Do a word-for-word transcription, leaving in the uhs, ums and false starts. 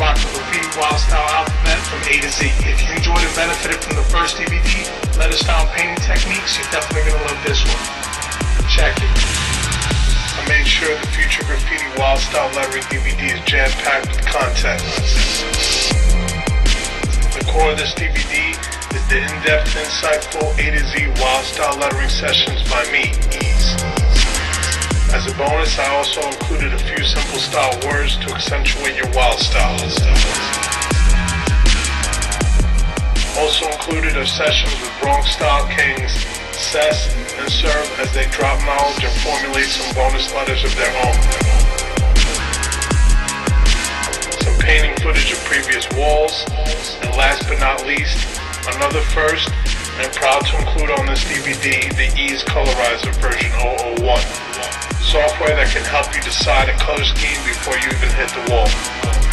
rock the Graffiti Wild Style alphabet from A to Z. If you enjoyed and benefited from the first D V D, letter style painting techniques, you're definitely going to love this one. Check it. I made sure the future Graffiti Wild Style lettering D V D is jam-packed with content. The core of this D V D is the in-depth, insightful A to Z Wild Style lettering sessions by me, Ease. As a bonus, I also included a few simple style words to accentuate your wild style. Also included are sessions with Bronx Style Kings, Cess, and Serve as they drop knowledge and formulate some bonus letters of their own. Some painting footage of previous walls, and last but not least, another first, and proud to include on this D V D, the Ease Colorizer version zero zero one. Software that can help you decide a color scheme before you even hit the wall.